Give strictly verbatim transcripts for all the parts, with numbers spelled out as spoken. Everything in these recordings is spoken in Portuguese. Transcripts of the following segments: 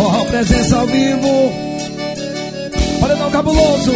Forró Presença ao vivo. Paredão Cabuloso.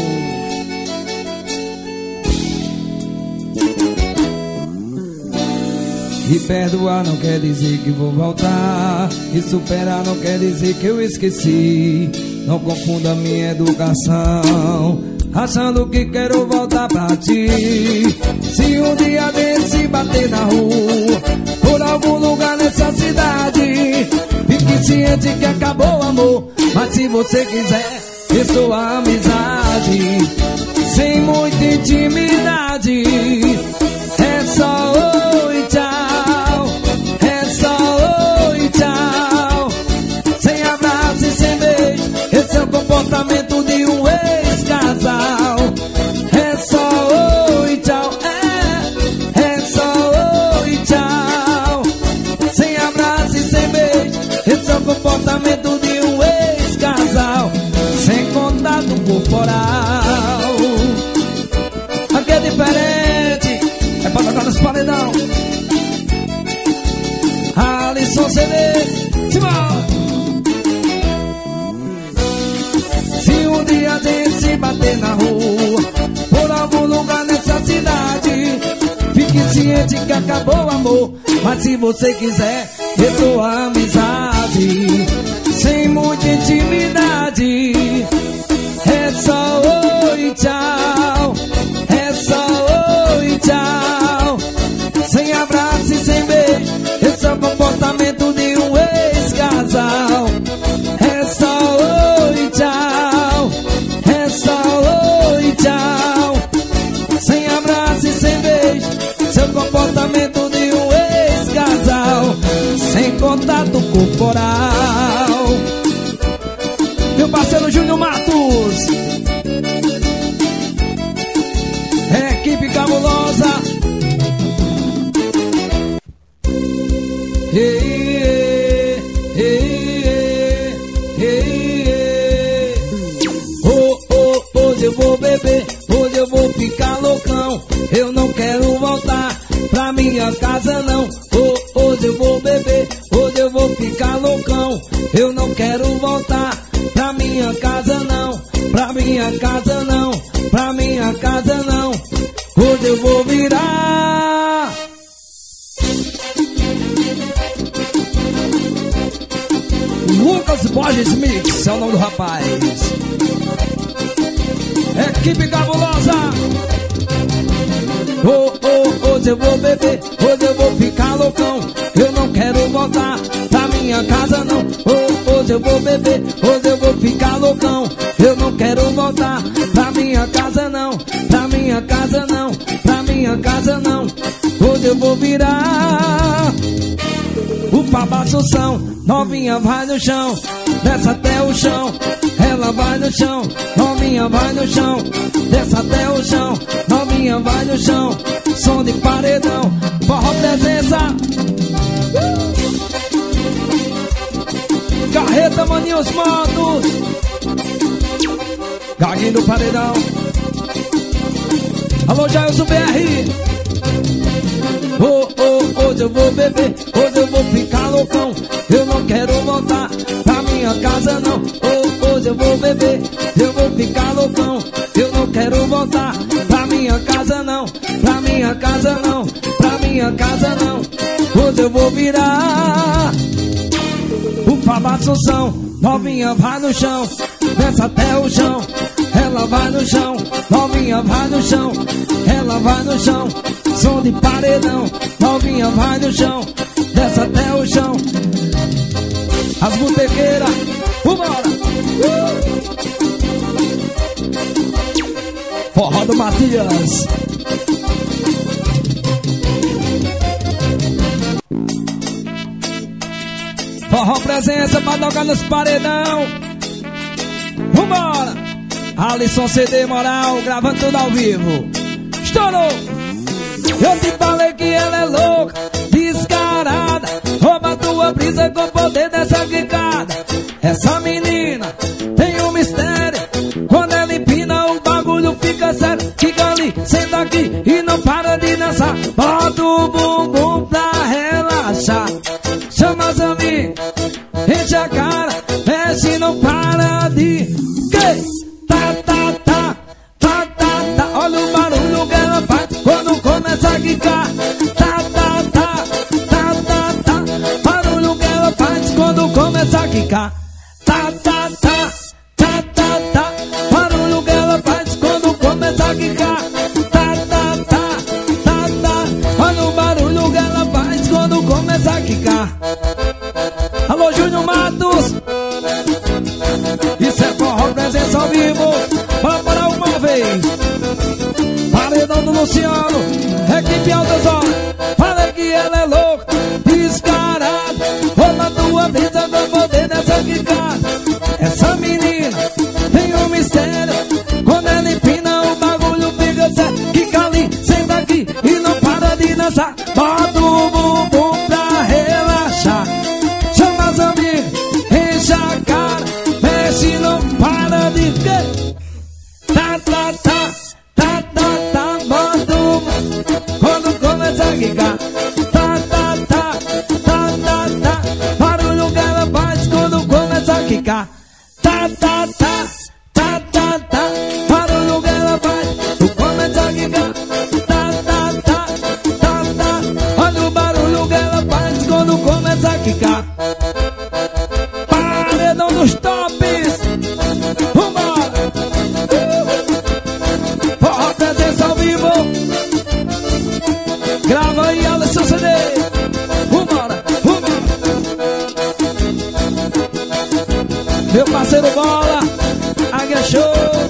E perdoar não quer dizer que vou voltar, e superar não quer dizer que eu esqueci. Não confunda minha educação, achando que quero voltar pra ti. Se um dia desse bater na rua, por algum lugar nessa cidade, fique ciente que acabou o amor. Mas se você quiser ter sua amizade, sem muita intimidade, é só oi, tchau. É só oi, tchau. Sem abraço e sem beijo, esse é o comportamento de um ex-casal. É só oi, tchau. É, é só oi, tchau. Sem abraço e sem beijo, esse é o comportamento de um ex-casal. Sem contato corporal. Aqui é diferente, é pra tocar nos paredão. Alisson C D, Simão. Se um dia a gente se bater na rua, por algum lugar nessa cidade, fique ciente que acabou o amor. Mas se você quiser ter sua amizade, sem muita intimidade, é só oi, tchau. É só oi, tchau. Sem abraço e sem beijo, esse é o comportamento de um ex-casal. É só oi, tchau. É só oi, tchau. Sem abraço e sem beijo, esse é o comportamento de um ex-casal. Sem contato corporal. Meu parceiro Júnior Matos, equipe cabulosa. Ei, ei, ei, ei, ei. Oh, oh, hoje eu vou beber, hoje eu vou ficar loucão. Eu não quero voltar pra minha casa não. Oh, hoje eu vou beber, hoje eu vou ficar loucão. Eu não quero voltar pra minha casa não. Pra minha casa não, pra minha casa não. Hoje eu vou virar. Lucas Borges Mix é o nome do rapaz. Equipe cabulosa. Oh, oh, hoje eu vou beber, hoje eu vou ficar loucão. Eu não quero voltar pra minha casa não. Oh, hoje eu vou beber, hoje eu vou ficar loucão. Eu não quero voltar pra minha casa não. Pra minha casa não, pra minha casa não. Hoje eu vou virar o babaçoção. Novinha vai no chão, desce até o chão. Ela vai no chão, novinha vai no chão, desce até o chão. Novinha vai no chão, som de paredão. Forró Presença. Carreta, maninha, os motos. Gaguinho do paredão. Alô, Jailson B R. Oh, oh, hoje eu vou beber, hoje eu vou ficar loucão. Eu não quero voltar pra minha casa não. Oh, hoje eu vou beber, eu vou ficar loucão. Eu não quero voltar pra minha casa não. Pra minha casa não, pra minha casa não. Hoje eu vou virar o babaçoção. Novinha vai no chão, desce até o chão. Ela vai no chão, novinha vai no chão. Ela vai no chão, som de paredão. Novinha vai no chão, desce até o chão. As botequeiras, vambora! Uh! Forró do Matias. Forró Presença pra tocar nos paredão. Vambora! Alisson C D Moral, gravando tudo ao vivo. Estourou! Eu te falei que ela é louca, descarada, rouba tua brisa com o poder dessa quicada. Essa menina tem um mistério, quando ela empina o bagulho fica sério. Fica ali, senta aqui e não para de dançar. Bota o bumbum pra relaxar. Chama as amigas, enche a cara, quicar. Alô, Júnior Matos. Isso é forró, presença ao vivo. Bora parar uma vez. Paredão do Luciano, equipe Altas Horas. Falei que ela é louca, descarada. Rola tua vida, vou poder dessa quicada. Essa menina tem um mistério. Quando ela empina o bagulho fica sério. Quica ali, senta aqui e não para de dançar. Bota o bumbum pra relaxar. Chama as amigas, enche a cara. Mexe, não para de quê? Tá, tá, tá, tá, tá, tá. Bota o bumbum quando começa a quicar. Tá, tá, tá, tá, tá, tá. Barulho que ela faz quando começa a quicar. Tá, tá, tá, tá, tá, tá. Barulho que ela faz quando começa a quicar. Tá, tá, tá, tá, tá. Olha o barulho que ela faz quando começa a quicar. Paredão dos tops. Vambora. Forró presença ao vivo. Grava aí, Alisson C D. Vambora, vambora. Meu parceiro Bola, Águia Show.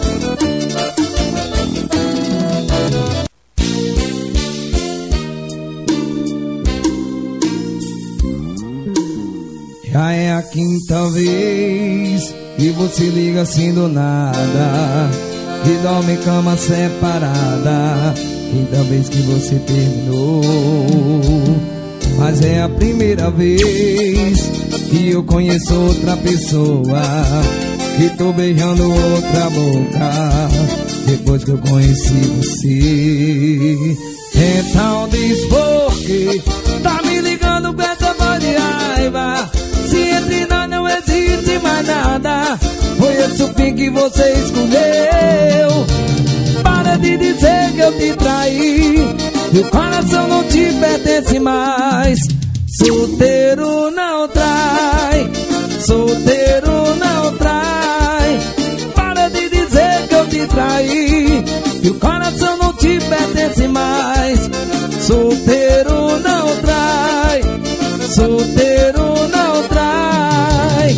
Já é a quinta vez que você liga assim do nada, que dorme em cama separada. Quinta vez que você terminou. Mas é a primeira vez que eu conheço outra pessoa, que tô beijando outra boca depois que eu conheci você. Então diz por que tá me ligando com essa voz de raiva, se entre nós não existe mais nada. Foi esse o fim que você escolheu. Para de dizer que eu te traí, meu coração não te pertence mais. Solteiro não trai, solteiro não trai. Para de dizer que eu te traí, meu coração não te pertence mais. Solteiro não trai, solteiro não trai.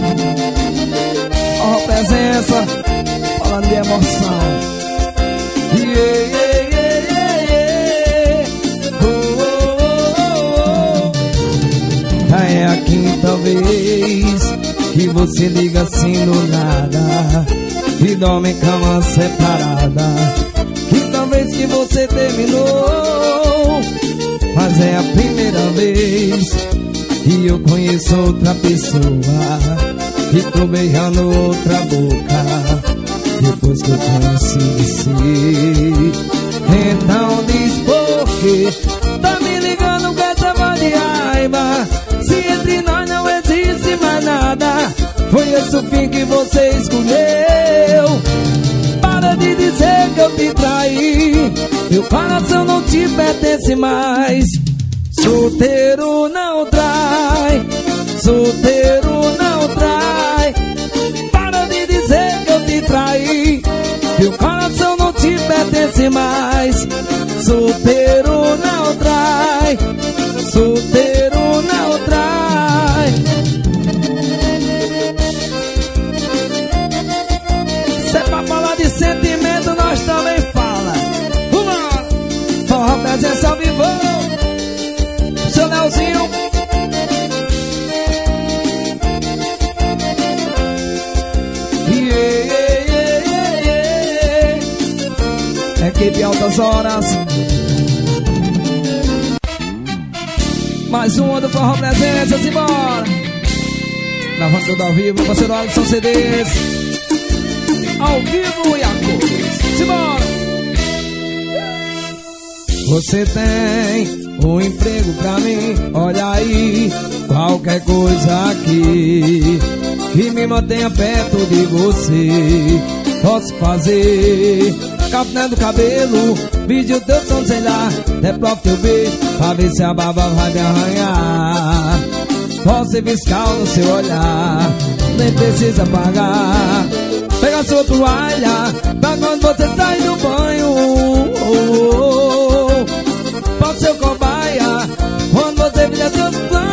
Ó, oh, presença, falando de emoção. Yeah, yeah, yeah, yeah, yeah. Oh, oh, oh, oh. Já é a quinta vez que você liga assim do nada, e dorme em cama separada. Quinta vez que você terminou. Mas é a primeira vez que eu conheço outra pessoa, que tô beijando outra boca depois que eu conheci você. Então diz por que tá me ligando com essa voz de raiva, se entre nós não existe mais nada. Foi esse o fim que você escolheu. Para de dizer que eu te traí, meu coração não te pertence mais. Solteiro não trai, solteiro não trai. Para de dizer que eu te traí, meu coração não te pertence mais. Solteiro não trai, solteiro não trai. Se é pra falar de sentimento, nós também fala. Vamos! Forró presença ao vivo. Seu Leozinho. Yeah, yeah, yeah, yeah, yeah. Equipe Altas Horas. Mais uma do Forró Presença, simbora. Gravando tudo ao vivo, meu parceiro Alisson C Ds. Ao vivo e a cores, simbora. Você tem um emprego pra mim, olha aí, qualquer coisa aqui que me mantenha perto de você, posso fazer. Capinando o cabelo, vídeo teu som, sei lá, até próprio teu beijo, pra ver se a baba vai me arranhar. Posso ser fiscal no seu olhar, nem precisa pagar. Pega sua toalha, pra quando você sai do banho. Oh, oh, oh. Posso ser cobaia, quando você fizer seus planos.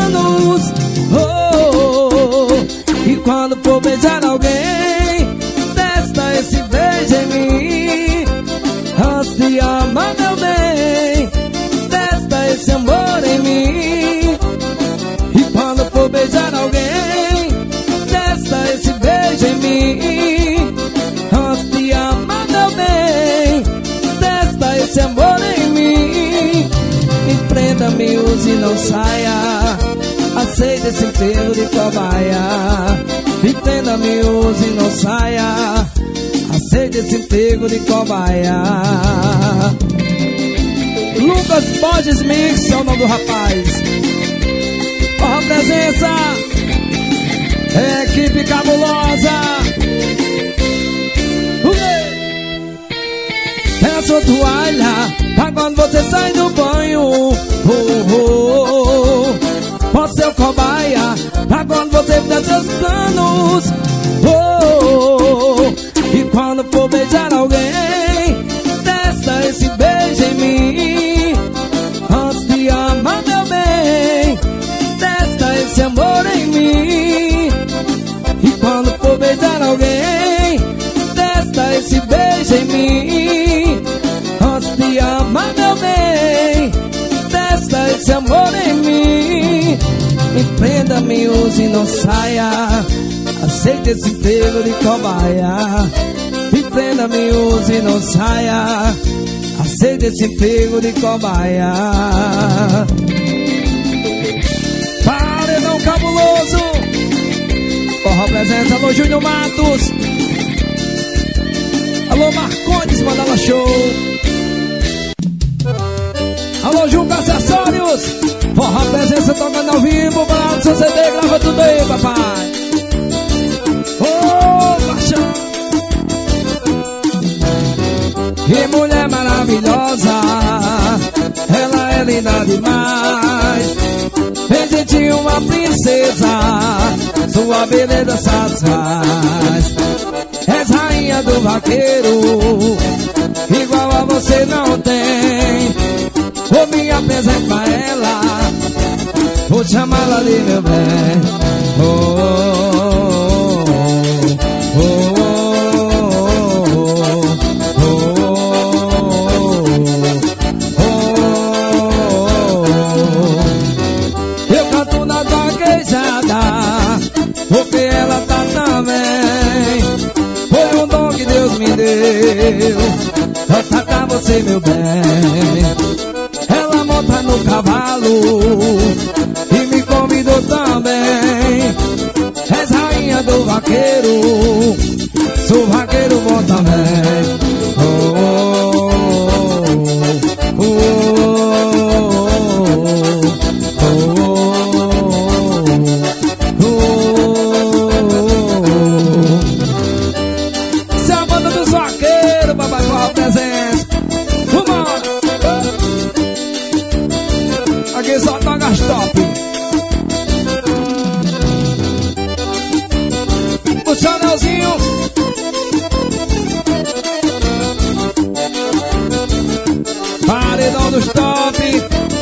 quando for beijar alguém, testa esse beijo em mim. Antes de amar, meu bem, testa esse amor em mim. E quando for beijar alguém, testa esse beijo em mim. Antes de amar, meu bem, testa esse amor em mim. Empreenda-me, use e não saia, aceita esse emprego de cobaia. Entenda-me, use e não saia, aceita esse emprego de cobaia. Lucas Borges Mix é o nome do rapaz. Porra, presença, equipe cabulosa. É a sua toalha pra quando você sai do banho. Oh, oh, oh. Posso ser o cobaia pra quando você fizer seus planos. Oh, oh, oh. E quando for beijar alguém, testa esse beijo em mim. Antes de amar, meu bem, testa esse amor em mim. E quando for beijar alguém, testa esse beijo em mim. Antes de amar, meu bem, testa esse amor em mim. Empreenda-me, use e não saia, aceita esse emprego de cobaia. Empreenda-me, use e não saia, aceita esse emprego de cobaia. Paredão cabuloso. Porra, presença, alô Júnior Matos, alô Marcondes, Mandala Show, alô Juca Acessórios. Forró presença tocando ao vivo, para o seu C D, grava tudo aí, papai. Ô, oh, paixão. Que mulher maravilhosa, ela é linda demais. Bem gentil, uma princesa, sua beleza satisfaz. És rainha do vaqueiro, igual a você não tem. Vou me apresentar pra ela, vou chamá-la de meu bem. Oh, oh, oh, oh, oh, oh, oh. Eu canto na vaquejada, porque ela tá também. Foi um dom que Deus me deu, cantar pra você, meu bem. Ela monta no cavalo e me convidou também. És rainha do vaqueiro, sou vaqueiro bom também. Oh, oh, oh, oh, oh. Essa é a banda dos vaqueiros, papai, com a presença. Vambora! Aqui só toca as top. O Chanelzinho. Paredão dos top.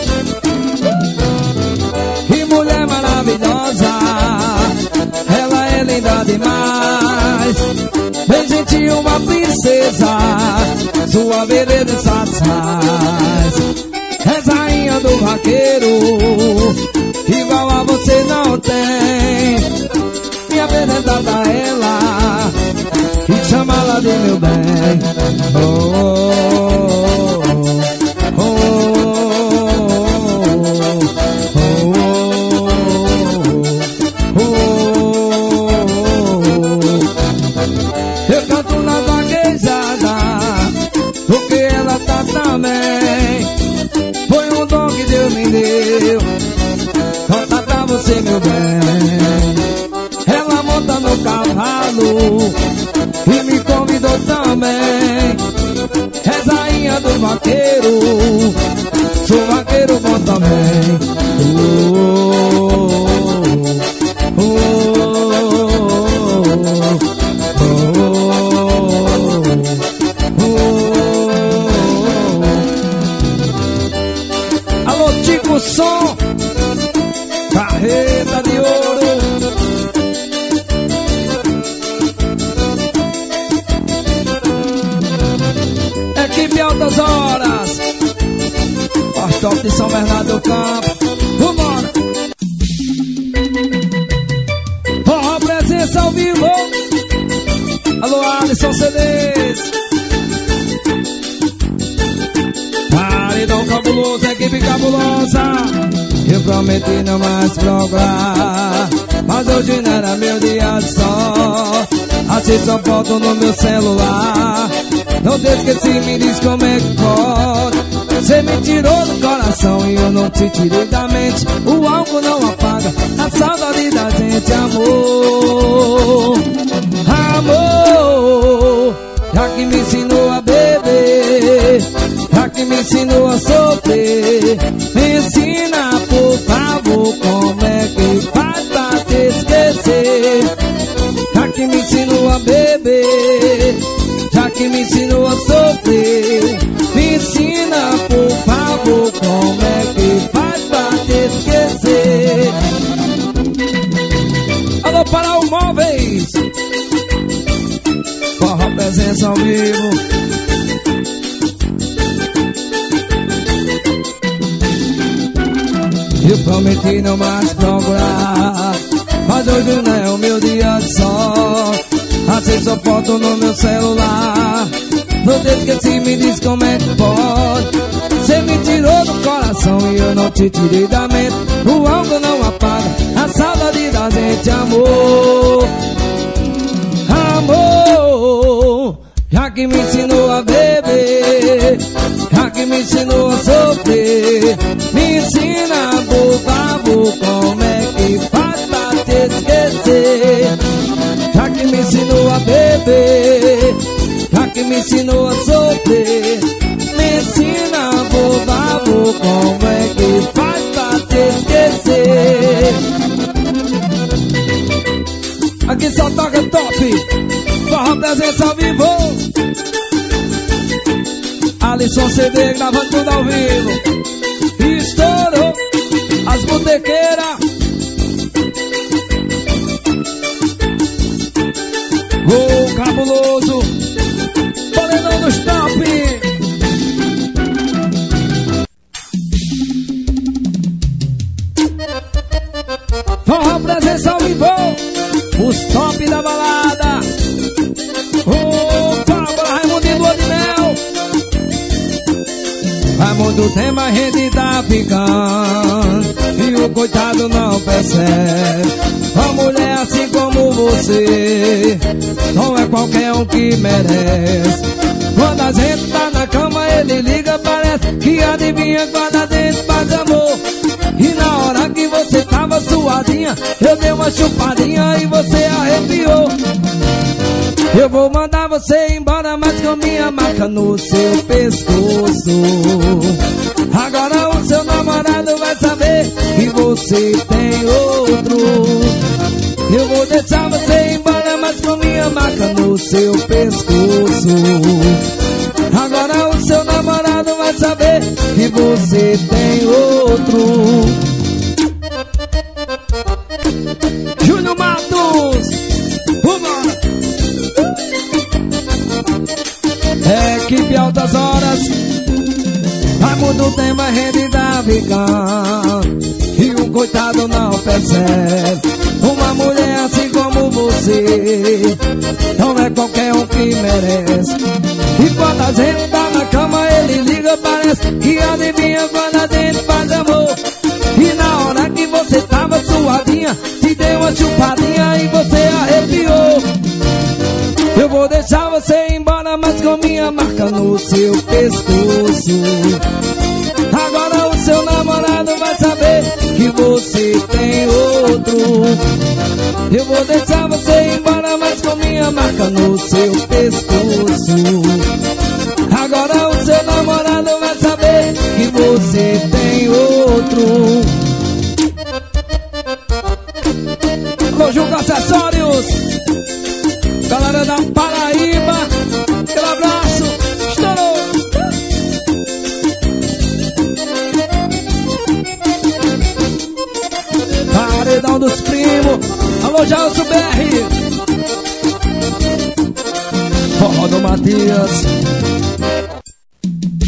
Que mulher maravilhosa, ela é linda demais. Bem gentil, uma princesa, sua beleza satisfaz. És rainha do vaqueiro, igual a você não tem. Me apresentar pra ela e chamá-la de meu bem. Oh, oh, oh, oh, oh. Eu canto na vaquejada, porque ela tá também. Foi um dom que Deus me deu, cantar pra você, meu bem. Ela monta no cavalo e me convidou também. És rainha do vaqueiro, sou vaqueiro bom também. Oh, oh, oh, oh. Alô, Tico Som, carreta de Altas Horas, Top de São Bernardo do Campo. Vambora! Forró presença ao vivo. Alô, Alisson C Ds. Paredão cabuloso, equipe cabulosa. Eu prometi não mais procurar, mas hoje não era meu dia de sol. Assim só foto no meu celular. Não te esqueci, me diz como é que pode. Você me tirou do coração e eu não te tirei da mente. O álcool não apaga a saudade da gente, amor. Amor, já que me ensinou a beber, já que me ensinou a sofrer, me ensina, por favor, como é que faz pra te esquecer. Já que me ensinou a beber, já que me ensinou a sofrer, me ensina, por favor, como é que faz pra te esquecer. Alô, para o Móveis, Forró presença ao vivo. Eu prometi não mais procurar, mas hoje não é o meu dia de sol. Assim só foto no meu celular. Não te esqueci, me diz como é que pode. Você me tirou do coração e eu não te tirei da mente. O álcool não apaga a saudade da gente, amor. Amor, já que me ensinou a beber, já que me ensinou a sofrer, me ensina, por favor, como é que faz pra te esquecer. Já que me ensinou a beber, já que me ensinou a sofrer, me ensina, por favor, como é que faz pra te esquecer. Aqui só toca top, Forró presença ao vivo. Alisson C D gravando tudo ao vivo. Estourou as botequeiras. Gol cabuloso, Paredão dos Top. Forró presença ao vivo, os top da balada. Opa, para Raimundinho do Odimel. Raimundo tem mais rede, tá ficando, e o coitado não percebe. Uma mulher assim como você não é qualquer um que merece. Quando a gente tá na cama, ele liga, parece que adivinha quando a gente faz amor. E na hora que você tava suadinha, eu dei uma chupadinha e você arrepiou. Eu vou mandar você embora, mas com minha marca no seu pescoço. Agora o seu namorado vai saber que você tem outro. Eu vou deixar você embora, mas com minha marca no seu pescoço. Agora o seu namorado vai saber que você tem outro. Júnior Matos, vambora! Equipe Altas Horas, Raimundo tem mais rede da ficando, e o coitado não percebe. Uma mulher assim como você não é qualquer um que merece. E quando a gente tá na cama, ele liga, parece que adivinha quando a gente faz amor. E na hora que você tava suadinha, te deu uma chupadinha e você arrepiou. Eu vou deixar você embora, mas com minha marca no seu pescoço. Agora o seu namorado vai saber que você tem outro. Eu vou deixar você embora, mas com minha marca no seu pescoço. Agora o seu namorado vai saber que você tem outro. Conjunto Acessórios, galera da Paraíba, aquele abraço, estourou. Paredão dos Primos, alô Gelson B R, Forró do Matias.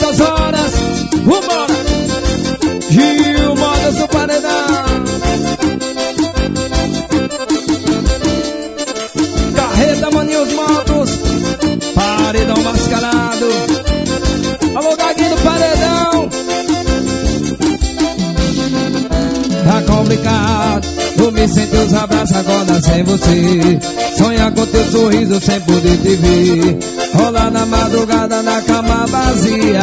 duas horas. Vambora! Gil, moda do paredão. Carreta, maninhos, motos. Paredão mascarado. Alô, Gaguinho do paredão. Tá complicado, eu me sinto os abraços agora sem você. Sonhar com teu sorriso sem poder te ver. Rolar na madrugada na cama vazia.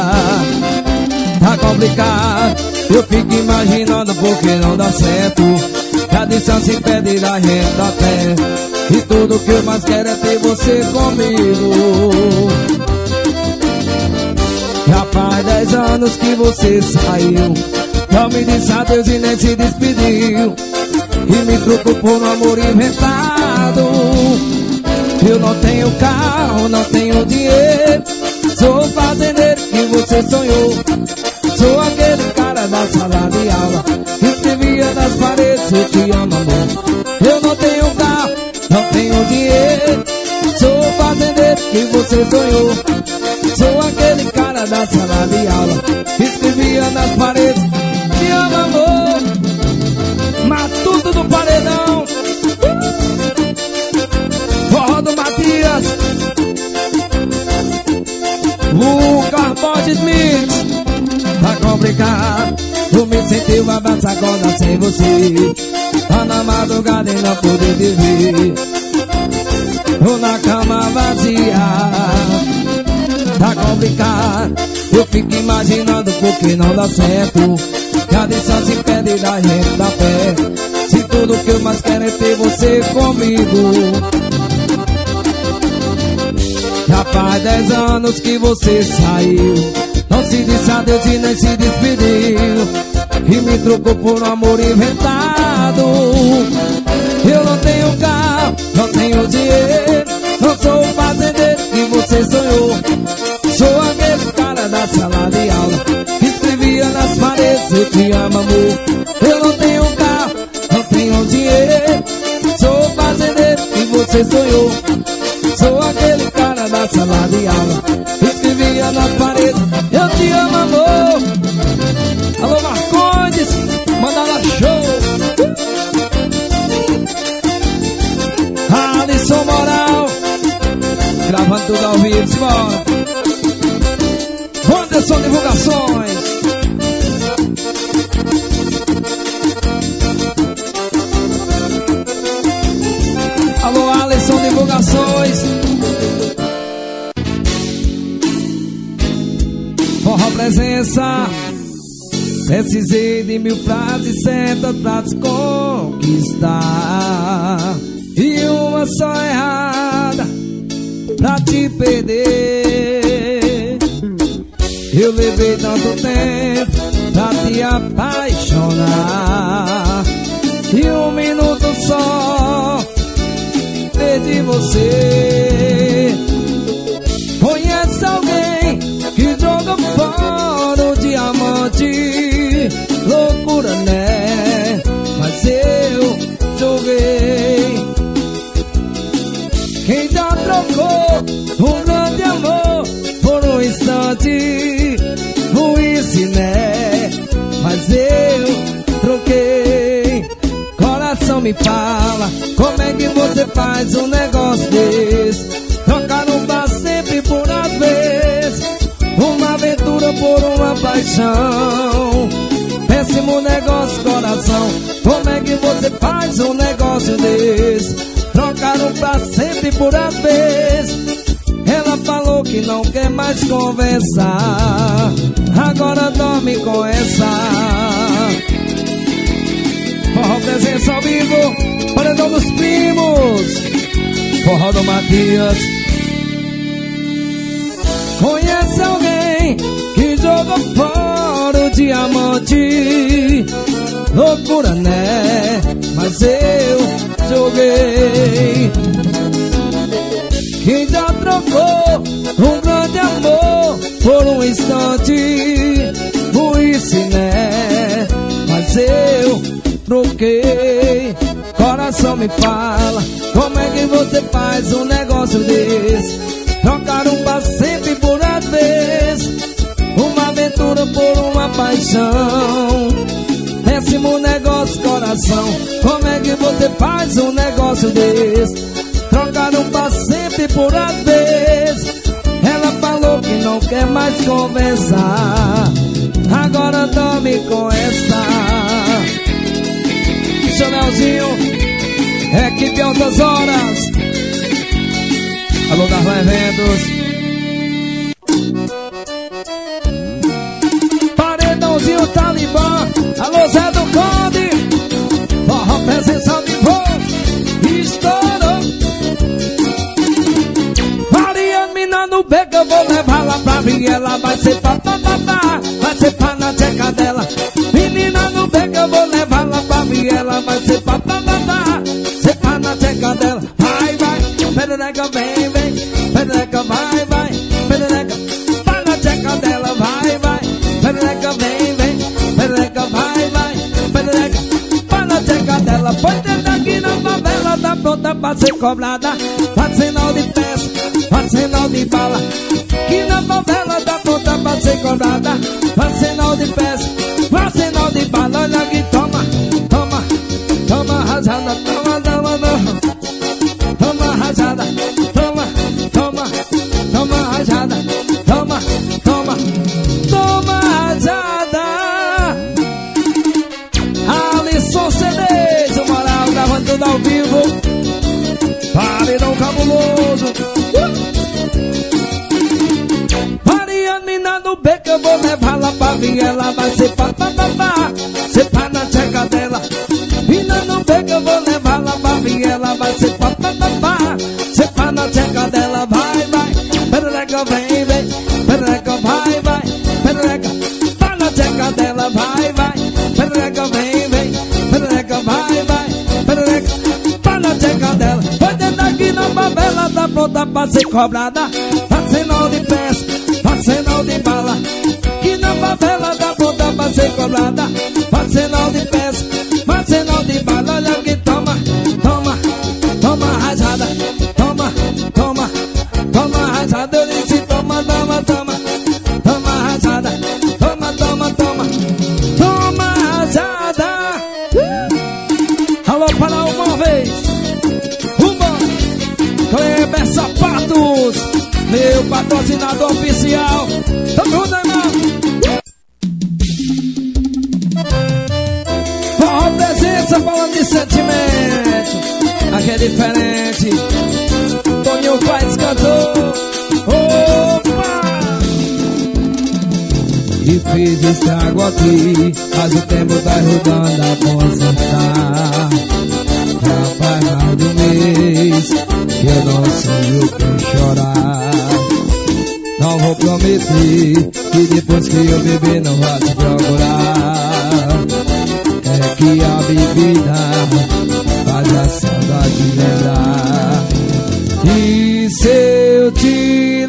Tá complicado, eu fico imaginando porque não dá certo. Que a distância impede da gente dar pé. E tudo que eu mais quero é ter você comigo. Já faz dez anos que você saiu. Não me disse adeus e nem se despediu. E me trocou por um amor inventado. Eu não tenho carro, não tenho dinheiro. Sou o fazendeiro que você sonhou. Sou aquele cara da sala de aula que escrevia nas paredes: eu te amo, amor. Eu não tenho carro, não tenho dinheiro. Sou o fazendeiro que você sonhou. Sou aquele cara da sala de aula que escrevia nas paredes: te amo, amor. Matuto do paredão. Forró do Matias. Lucas Borges Mix. Tá complicado, eu me senti um abraço agora sem você. Tá na madrugada e não poder te ver. Ou na cama vazia. Tá complicado, eu fico imaginando porque não dá certo. Que a distância impede da gente dar pé. Se tudo que eu mais quero é ter você comigo. Já faz dez anos que você saiu. Não se disse adeus e nem se despediu. E me trocou por um amor inventado. Eu não tenho carro, não tenho dinheiro. Não sou o fazendeiro que você sonhou. Sou aquele cara da sala de aula que escrevia nas paredes: eu te amo, amor. Eu não tenho carro, não tenho dinheiro. Sou o fazendeiro que você sonhou. Sou aquele cara da sala de aula que escrevia nas paredes: eu te amo, amor. Alô, Marcondes, manda lá show. Alisson Moral, gravando tudo ao vivo, simbora. Wanderson Divulgações. Alô, Alisson Divulgações. Forró presença. Precisei de mil frases certas pra te conquistar. E uma só errada pra te perder. Eu levei tanto tempo pra te apaixonar. E um minuto só perdi você. Conhece alguém que joga fora o diamante? Loucura, né? Mas eu joguei. Quem já trocou um grande amor por um instante? Ruísse, né? Mas eu troquei. Coração, me fala, como é que você faz um negócio desse? Trocar um pra sempre por às vezes. Uma aventura por uma paixão. Péssimo negócio, coração. Como é que você faz um negócio desse? Trocar um pra sempre por às vezes. Ela falou que não quer mais conversar. Agora dorme com essa. Forró presença ao vivo, paredão dos primos. Forró do Matias. Conhece alguém que jogou fora o diamante? Loucura, né? Mas eu joguei. Quem já trocou um grande amor por um instante? Ruísse, né? Mas eu troquei. Coração, me fala, como é que você faz um negócio desse? Trocar um pra sempre por às vezes. paixão. Péssimo negócio, coração. Como é que você faz um negócio desse? Trocaram pra sempre por às vezes. Ela falou que não quer mais conversar. Agora dorme com essa. Seu Leozinho, equipe Altas Horas. Alô, Darlan Eventos. Paredãozinho Talibã. Alô, Zé do Conde. Forró presença de voo. Estourou. Mariana no beco, eu vou levar lá pra mim. Ela vai ser papapá, vai ser pá na tcheca dela. Menina no beco, eu vou levar lá pra mim. Ela vai ser papapá, ser pá na tcheca dela. Vai, vai, perereca, vem, vem. Perereca, vai, vai. Perereca, pá na tcheca dela. Vai, vai, perereca, vem, vem. Perereca, vai, vai. Perereca, pá na tcheca dela. Foi dentro aqui na favela, tá pronta pra ser cobrada. Faz sinal de peça, faz sinal de bala. Que na favela tá pronta pra ser cobrada. Faz sinal de peça, faz sinal de bala. Olha aqui, toma, toma, toma rajada, toma, toma, toma. Toma rajada, toma, toma, toma rajada. Toma, toma, toma rajada. Alisson C Ds, o Moral gravando tudo ao vivo. Paredão cabuloso. uh! Mariana no beco, eu vou levar lá pra mim. Ela vai ser papapá, ser pá na tcheca dela. Mina no beco, eu vou levar lá pra mim. Ela vai ser papapá, ser pá na tcheca dela. Vai, vai, perereca, vem, vem. Perereca, vai, vai. Perereca, pá na tcheca dela. Vai, vai, perereca, vem, vem. Perereca, vai, vai. Perereca, pá na tcheca dela. Foi dentro aqui na favela, tá pronta pra ser cobrada. Faz sinal de peça, faz sinal de bala. Que na favela tá pronta pra ser cobrada. Faz sinal de peça, faz sinal de bala. Olha que toma, toma, toma rajada. Toma, toma, toma rajada. Eu disse toma, toma, toma. Toma rajada. Toma, toma, toma. Toma rajada. uh! Alô, para uma vez. Uma Kleber Sapatos, meu patrocinador oficial. Tamo junto, irmão. Forró presença, falando de sentimento. Aqui é diferente. Toninho faz cantor. Opa! E fiz estrago aqui, mas o tempo tá rodando a consertar. Já faz mais de um mês que eu não sei o que chorar. Não vou prometer que depois que eu beber não vá te procurar. É que a bebida faz a saudade lembrar. E se eu te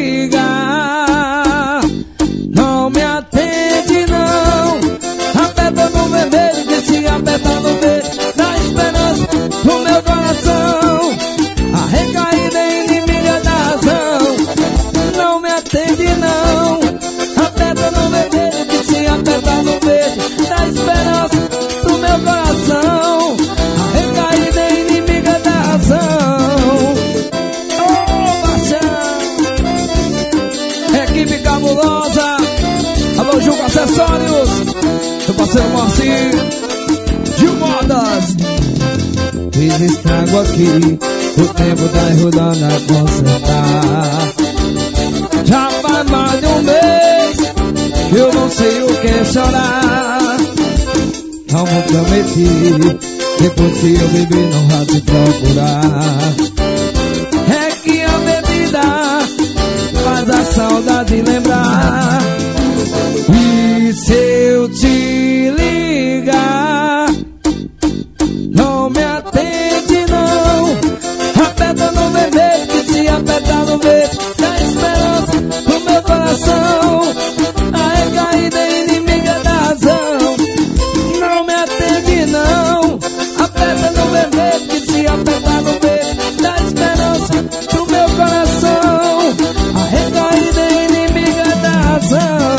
ligar, não me atende não. Aperta no vermelho, que se aperta no verde, dá esperança pro meu coração. A recaída é inimiga da razão. Não me atende não. Aperta no vermelho, que se aperta no verde, dá esperança pro meu coração. A recaída é inimiga da razão. Oh, paixão. Equipe cabulosa. Alô, Juca Acessórios. Meu parceiro Moacir Gil Modas. Fiz estrago aqui, o tempo tá enrolando a consertar. Já faz mais de um mês que eu não sei o que chorar. Não vou prometer, depois que eu beber não vá te procurar. É que a bebida faz a saudade lembrar. E se eu te ligar, não me atende não. Aperta no vermelho, que se aperta no verde, dá esperança no meu coração. A recaída é inimiga da razão. Não me atende não. Aperta no vermelho, que se aperta no verde, dá esperança pro meu coração. A recaída é inimiga da razão.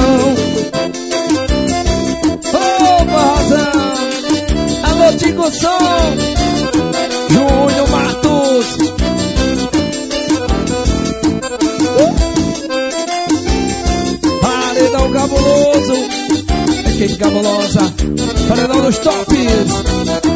equipe cabulosa. Paredão dos tops.